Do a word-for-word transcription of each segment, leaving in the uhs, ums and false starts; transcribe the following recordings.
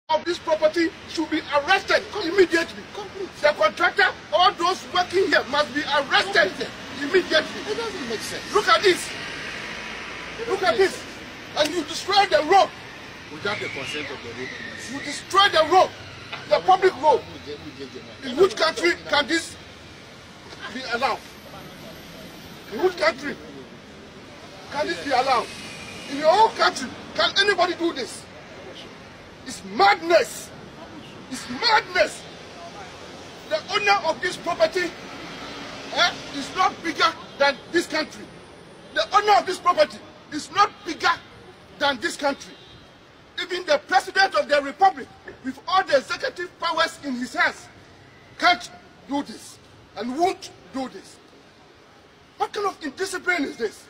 of this property should be arrested immediately. The contractor, all those working here must be arrested immediately. It doesn't make sense. Look at this. Look at this. And you destroy the road. Without the consent of the road. You destroy the road, the public road. In which country can this be allowed? In which country can this be allowed? In your own country, can anybody do this? It's madness. It's madness. The owner of this property eh, is not bigger than this country. The owner of this property is not bigger than this country. Even the president of the republic, with all the executive powers in his hands, can't do this and won't do this. What kind of indiscipline is this?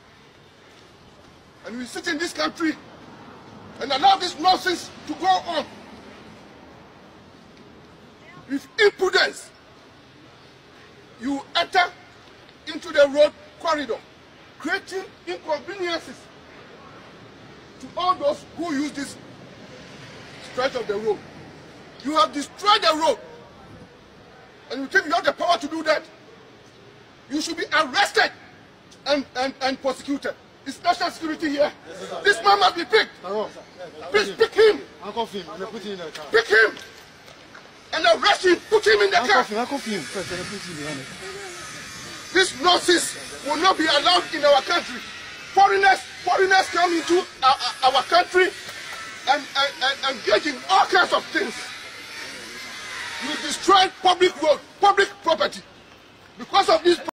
And we sit in this country and allow this nonsense to go on. With impudence, you enter into the road corridor, creating inconveniences to all those who use this stretch of the road. You have destroyed the road, and you think you have the power to do that? You should be arrested and, and, and prosecuted. It's national security here. This man must be picked. Please pick him. Pick him. And arrest him. Put him in the car. This nonsense will not be allowed in our country. Foreigners, foreigners come into our, our country and, and, and engage in all kinds of things. You destroy public road, public property. Because of this